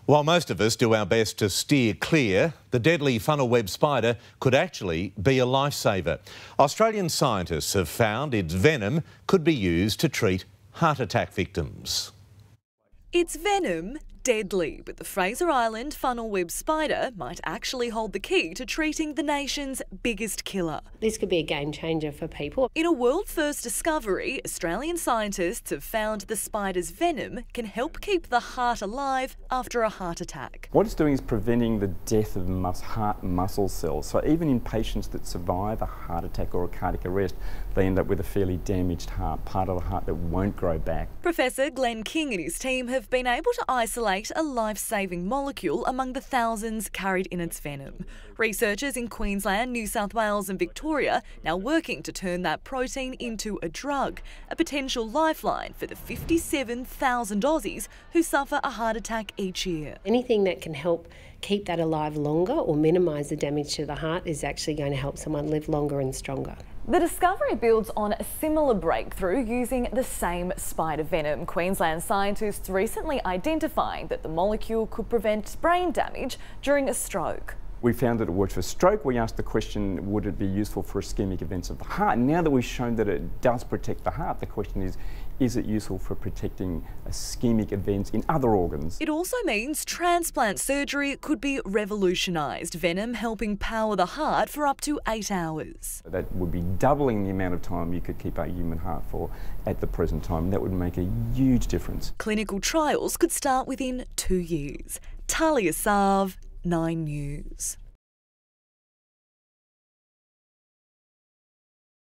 While most of us do our best to steer clear, the deadly funnel web spider could actually be a lifesaver. Australian scientists have found its venom could be used to treat heart attack victims. It's venom, deadly, but the Fraser Island funnel web spider might actually hold the key to treating the nation's biggest killer. This could be a game changer for people. In a world-first discovery, Australian scientists have found the spider's venom can help keep the heart alive after a heart attack. What it's doing is preventing the death of heart muscle cells. So even in patients that survive a heart attack or a cardiac arrest, they end up with a fairly damaged heart, part of the heart that won't grow back. Professor Glenn King and his team have been able to isolate a life-saving molecule among the thousands carried in its venom. Researchers in Queensland, New South Wales and Victoria now working to turn that protein into a drug, a potential lifeline for the 57,000 Aussies who suffer a heart attack each year. Anything that can help keep that alive longer or minimise the damage to the heart is actually going to help someone live longer and stronger. The discovery builds on a similar breakthrough using the same spider venom. Queensland scientists recently identifying that the molecule could prevent brain damage during a stroke. We found that it worked for stroke. We asked the question, would it be useful for ischemic events of the heart? Now that we've shown that it does protect the heart, the question is it useful for protecting ischemic events in other organs? It also means transplant surgery could be revolutionised, venom helping power the heart for up to 8 hours. That would be doubling the amount of time you could keep a human heart for at the present time. That would make a huge difference. Clinical trials could start within 2 years. Talia Sav, 9 News.